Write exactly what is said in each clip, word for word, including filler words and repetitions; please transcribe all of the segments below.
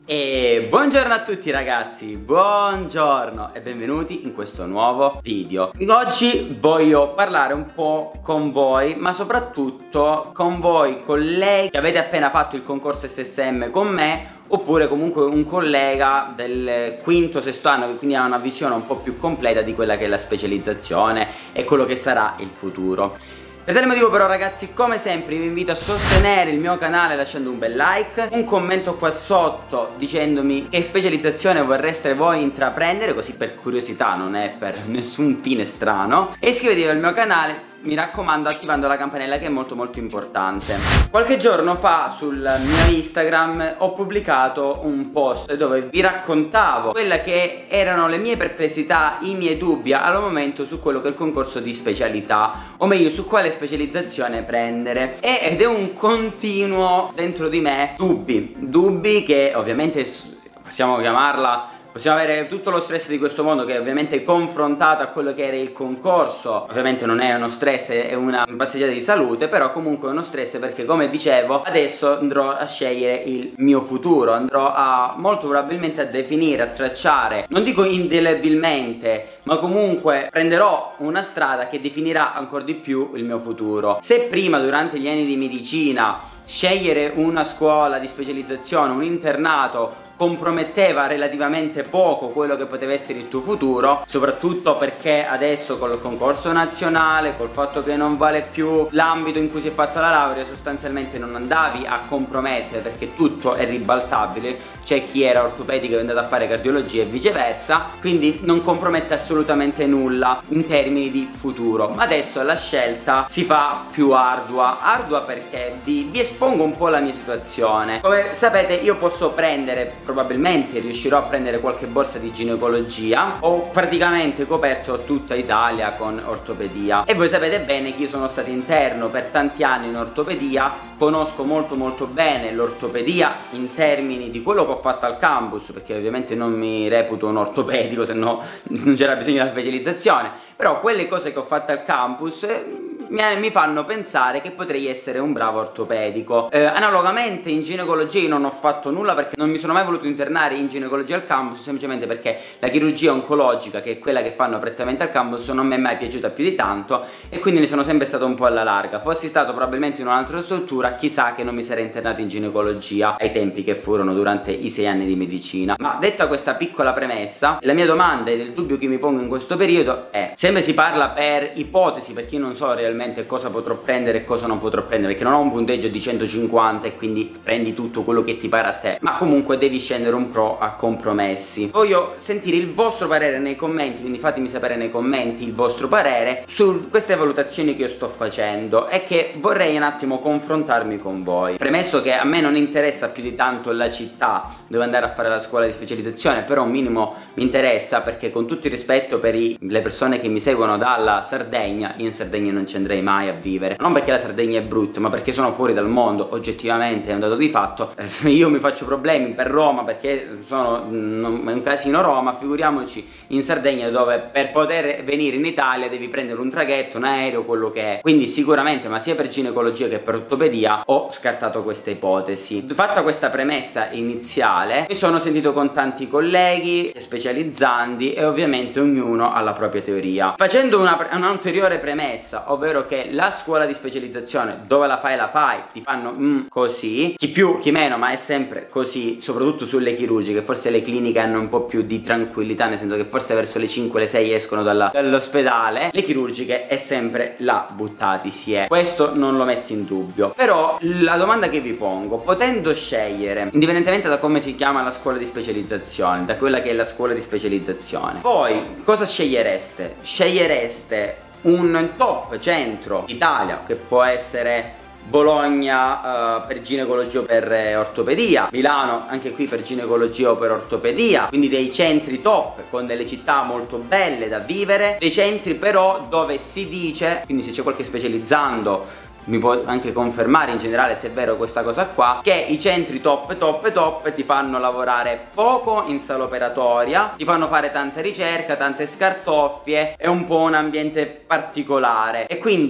E buongiorno a tutti ragazzi, buongiorno e benvenuti in questo nuovo video. Oggi voglio parlare un po' con voi, ma soprattutto con voi colleghi che avete appena fatto il concorso S S M con me, oppure comunque un collega del quinto, sesto anno, che quindi ha una visione un po' più completa di quella che è la specializzazione e quello che sarà il futuro. Per tale motivo però ragazzi, come sempre vi invito a sostenere il mio canale lasciando un bel like, un commento qua sotto dicendomi che specializzazione vorreste voi intraprendere, così per curiosità, non è per nessun fine strano, e iscrivetevi al mio canale, mi raccomando, attivando la campanella, che è molto molto importante. Qualche giorno fa sul mio Instagram ho pubblicato un post dove vi raccontavo quelle che erano le mie perplessità, i miei dubbi al momento su quello che è il concorso di specialità, o meglio su quale specializzazione prendere, ed è un continuo dentro di me dubbi, dubbi che ovviamente possiamo chiamarla, possiamo avere tutto lo stress di questo mondo, che ovviamente è confrontato a quello che era il concorso. Ovviamente non è uno stress, è una passeggiata di salute, però comunque è uno stress perché, come dicevo, adesso andrò a scegliere il mio futuro, andrò a molto probabilmente a definire, a tracciare, non dico indelebilmente, ma comunque prenderò una strada che definirà ancora di più il mio futuro. Se prima durante gli anni di medicina scegliere una scuola di specializzazione, un internato, comprometteva relativamente poco quello che poteva essere il tuo futuro, soprattutto perché adesso col concorso nazionale, col fatto che non vale più l'ambito in cui si è fatta la laurea, sostanzialmente non andavi a compromettere perché tutto è ribaltabile. C'è chi era ortopedico e è andato a fare cardiologia e viceversa, quindi non compromette assolutamente nulla in termini di futuro. Ma adesso la scelta si fa più ardua, ardua perché vi, vi espongo un po' la mia situazione. Come sapete, io posso prendere, probabilmente riuscirò a prendere qualche borsa di ginecologia. Ho praticamente coperto tutta Italia con ortopedia e voi sapete bene che io sono stato interno per tanti anni in ortopedia, conosco molto molto bene l'ortopedia in termini di quello che ho fatto al campus, perché ovviamente non mi reputo un ortopedico, se no non c'era bisogno della specializzazione, però quelle cose che ho fatto al campus mi fanno pensare che potrei essere un bravo ortopedico. eh, Analogamente in ginecologia io non ho fatto nulla perché non mi sono mai voluto internare in ginecologia al campus, semplicemente perché la chirurgia oncologica, che è quella che fanno prettamente al campus, non mi è mai piaciuta più di tanto e quindi ne sono sempre stato un po' alla larga. Fossi stato probabilmente in un'altra struttura, chissà che non mi sarei internato in ginecologia ai tempi che furono durante i sei anni di medicina. Ma detta questa piccola premessa, la mia domanda ed il dubbio che mi pongo in questo periodo è: sempre si parla per ipotesi, perché io non so realmente cosa potrò prendere e cosa non potrò prendere, perché non ho un punteggio di centocinquanta e quindi prendi tutto quello che ti pare a te, ma comunque devi scendere un po' a compromessi. Voglio sentire il vostro parere nei commenti, quindi fatemi sapere nei commenti il vostro parere su queste valutazioni che io sto facendo e che vorrei un attimo confrontarmi con voi. Premesso che a me non interessa più di tanto la città dove andare a fare la scuola di specializzazione, però un minimo mi interessa, perché con tutto il rispetto per i, le persone che mi seguono dalla Sardegna, io in Sardegna non ci andrei mai a vivere, non perché la Sardegna è brutta, ma perché sono fuori dal mondo, oggettivamente è un dato di fatto. eh, io mi faccio problemi per Roma perché sono mm, un casino Roma, figuriamoci in Sardegna, dove per poter venire in Italia devi prendere un traghetto, un aereo, quello che è. Quindi sicuramente, ma sia per ginecologia che per ortopedia, ho scartato questa ipotesi. Fatta questa premessa iniziale, mi sono sentito con tanti colleghi specializzanti e ovviamente ognuno ha la propria teoria. Facendo una, un'ulteriore premessa, ovvero che la scuola di specializzazione dove la fai la fai, ti fanno mm, così, chi più chi meno, ma è sempre così, soprattutto sulle chirurgiche. Forse le cliniche hanno un po' più di tranquillità, nel senso che forse verso le cinque le sei escono dalla, dall'ospedale. Le chirurgiche è sempre là, buttati si è, questo non lo metto in dubbio. Però la domanda che vi pongo: potendo scegliere, indipendentemente da come si chiama la scuola di specializzazione, da quella che è la scuola di specializzazione, voi cosa scegliereste? Scegliereste un top centro Italia, che può essere Bologna uh, per ginecologia o per eh, ortopedia, Milano anche qui per ginecologia o per ortopedia, quindi dei centri top con delle città molto belle da vivere, dei centri però dove si dice, quindi se c'è qualche specializzando mi può anche confermare in generale se è vero questa cosa qua, che i centri top top top ti fanno lavorare poco in sala operatoria, ti fanno fare tanta ricerca, tante scartoffie, è un po' un ambiente particolare e quindi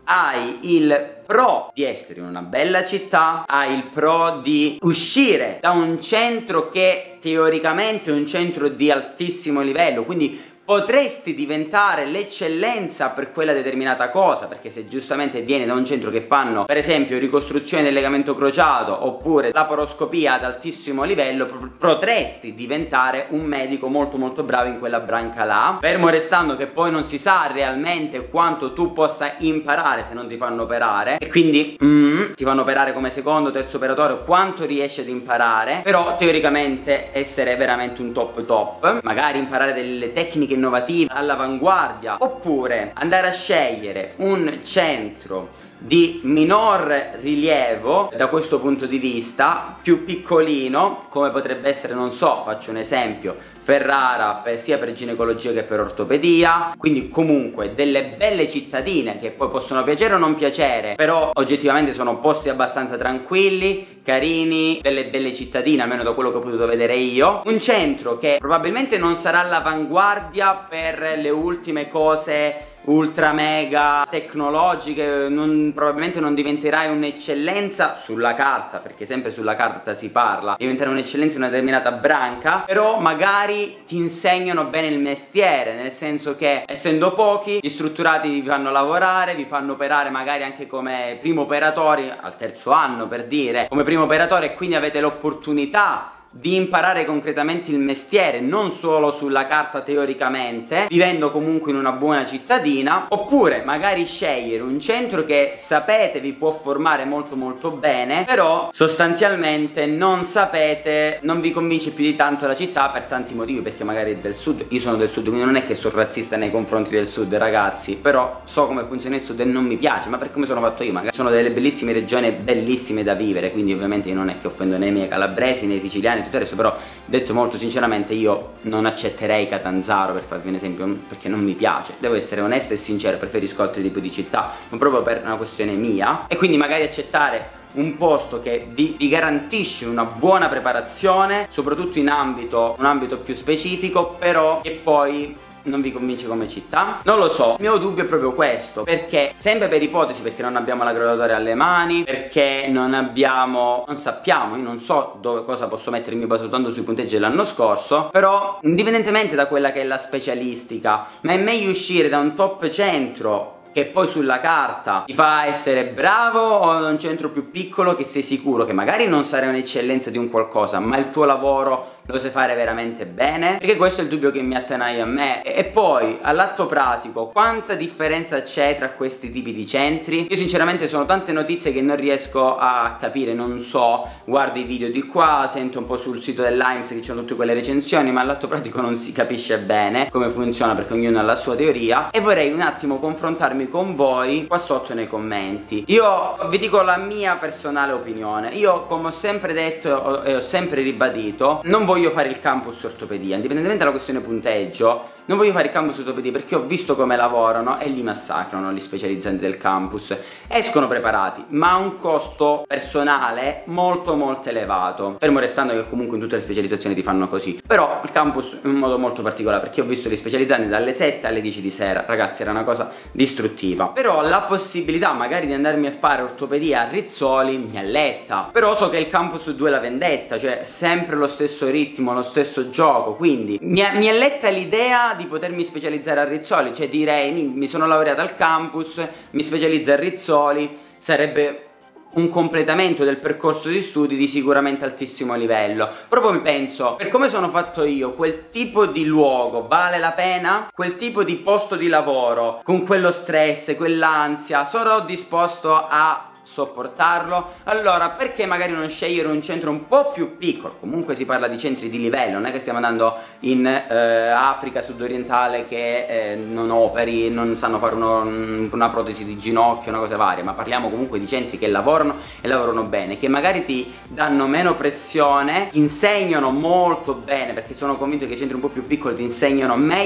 hai il pro di essere in una bella città, hai il pro di uscire da un centro che teoricamente è un centro di altissimo livello, quindi potresti diventare l'eccellenza per quella determinata cosa, perché se giustamente vieni da un centro che fanno per esempio ricostruzione del legamento crociato oppure laparoscopia ad altissimo livello, potresti diventare un medico molto molto bravo in quella branca là, fermo restando che poi non si sa realmente quanto tu possa imparare se non ti fanno operare, e quindi mm, ti fanno operare come secondo, terzo operatore, quanto riesci ad imparare. Però teoricamente essere veramente un top top, magari imparare delle tecniche innovative all'avanguardia, oppure andare a scegliere un centro di minor rilievo da questo punto di vista, più piccolino, come potrebbe essere, non so, faccio un esempio, Ferrara, per, sia per ginecologia che per ortopedia, quindi comunque delle belle cittadine che poi possono piacere o non piacere, però oggettivamente sono posti abbastanza tranquilli, carini, delle belle cittadine, almeno da quello che ho potuto vedere io. Un centro che probabilmente non sarà all'avanguardia per le ultime cose ultra mega tecnologiche, non, probabilmente non diventerai un'eccellenza sulla carta, perché sempre sulla carta si parla, diventerai un'eccellenza in una determinata branca, però magari ti insegnano bene il mestiere, nel senso che essendo pochi, gli strutturati vi fanno lavorare, vi fanno operare magari anche come primo operatori al terzo anno, per dire, come primo operatore, e quindi avete l'opportunità di imparare concretamente il mestiere, non solo sulla carta teoricamente, vivendo comunque in una buona cittadina. Oppure magari scegliere un centro che sapete vi può formare molto molto bene, però sostanzialmente non sapete, non vi convince più di tanto la città per tanti motivi, perché magari è del sud. Io sono del sud, quindi non è che sono razzista nei confronti del sud, ragazzi, però so come funziona il sud e non mi piace, ma per come sono fatto io, magari sono delle bellissime regioni, bellissime da vivere, quindi ovviamente io non è che offendo né i miei calabresi né i siciliani, tutto il resto, però detto molto sinceramente io non accetterei Catanzaro, per farvi un esempio, perché non mi piace, devo essere onesto e sincero, preferisco altri tipi di città, ma proprio per una questione mia, e quindi magari accettare un posto che vi, vi garantisce una buona preparazione, soprattutto in ambito, un ambito più specifico, però che poi non vi convince come città. Non lo so, il mio dubbio è proprio questo, perché sempre per ipotesi, perché non abbiamo la graduatoria alle mani, perché non abbiamo, non sappiamo, io non so dove, cosa posso mettermi basando sui punteggi dell'anno scorso, però indipendentemente da quella che è la specialistica, ma è meglio uscire da un top centro che poi sulla carta ti fa essere bravo, o da un centro più piccolo che sei sicuro che magari non sarai un'eccellenza di un qualcosa, ma il tuo lavoro lo sai fare veramente bene? Perché questo è il dubbio che mi attanaglia a me. E poi all'atto pratico, quanta differenza c'è tra questi tipi di centri? Io sinceramente sono tante notizie che non riesco a capire, non so, guardo i video di qua, sento un po' sul sito dell'A I M S che ci sono tutte quelle recensioni, ma all'atto pratico non si capisce bene come funziona, perché ognuno ha la sua teoria, e vorrei un attimo confrontarmi con voi qua sotto nei commenti. Io vi dico la mia personale opinione. Io, come ho sempre detto e ho sempre ribadito, non voglio voglio fare il campus ortopedia, indipendentemente dalla questione punteggio. Non voglio fare il campus ortopedia perché ho visto come lavorano e li massacrano gli specializzanti del campus. Escono preparati, ma a un costo personale molto molto elevato, fermo restando che comunque in tutte le specializzazioni ti fanno così. Però il campus in un modo molto particolare, perché ho visto gli specializzanti dalle sette alle dieci di sera, ragazzi, era una cosa distruttiva. Però la possibilità magari di andarmi a fare ortopedia a Rizzoli mi alletta. Però so che il campus due la vendetta, cioè sempre lo stesso ritmo, lo stesso gioco, quindi mi, mi alletta l'idea di potermi specializzare a Rizzoli, cioè direi mi, mi sono laureata al campus, mi specializzo a Rizzoli, sarebbe un completamento del percorso di studi di sicuramente altissimo livello. Proprio mi penso, per come sono fatto io, quel tipo di luogo vale la pena? Quel tipo di posto di lavoro, con quello stress, quell'ansia, sarò disposto a sopportarlo? Allora perché magari non scegliere un centro un po' più piccolo? Comunque si parla di centri di livello, non è che stiamo andando in eh, Africa sudorientale che eh, non operi, non sanno fare uno, una protesi di ginocchio, una cosa varia, ma parliamo comunque di centri che lavorano e lavorano bene, che magari ti danno meno pressione, ti insegnano molto bene, perché sono convinto che i centri un po' più piccoli ti insegnano meglio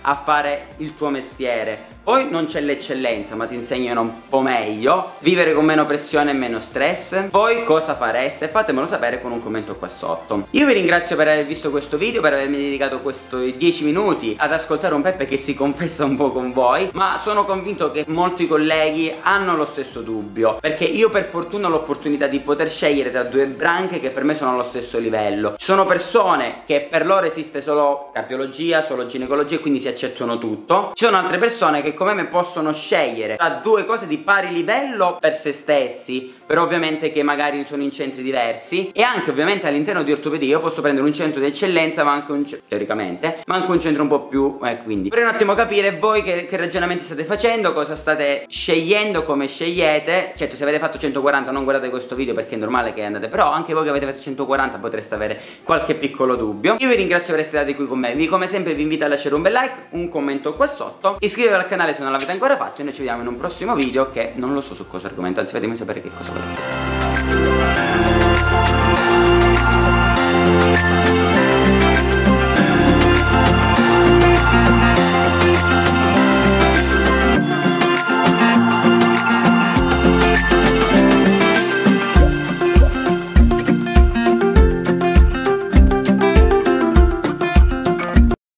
a fare il tuo mestiere. Poi non c'è l'eccellenza, ma ti insegnano un po' meglio. Vivere con meno pressione e meno stress. Voi cosa fareste? Fatemelo sapere con un commento qua sotto. Io vi ringrazio per aver visto questo video, per avermi dedicato questi dieci minuti ad ascoltare un Peppe che si confessa un po' con voi, ma sono convinto che molti colleghi hanno lo stesso dubbio, perché io per fortuna ho l'opportunità di poter scegliere tra due branche che per me sono allo stesso livello. Ci sono persone che per loro esiste solo cardiologia, solo ginecologia e quindi si accettano tutto. Ci sono altre persone che come me possono scegliere tra due cose di pari livello per se stessi, però ovviamente che magari sono in centri diversi, e anche ovviamente all'interno di ortopedia io posso prendere un centro di eccellenza, ma anche un teoricamente, ma anche un centro un po' più eh, quindi vorrei un attimo capire voi che, che ragionamenti state facendo, cosa state scegliendo, come scegliete. Certo, se avete fatto centoquaranta non guardate questo video perché è normale che andate, però anche voi che avete fatto centoquaranta potreste avere qualche piccolo dubbio. Io vi ringrazio per essere stati qui con me, vi come sempre vi invito a lasciare un bel like, un commento qua sotto, iscrivetevi al canale se non l'avete ancora fatto e noi ci vediamo in un prossimo video che non lo so su cosa argomento, anzi fatemi sapere che cosa volete.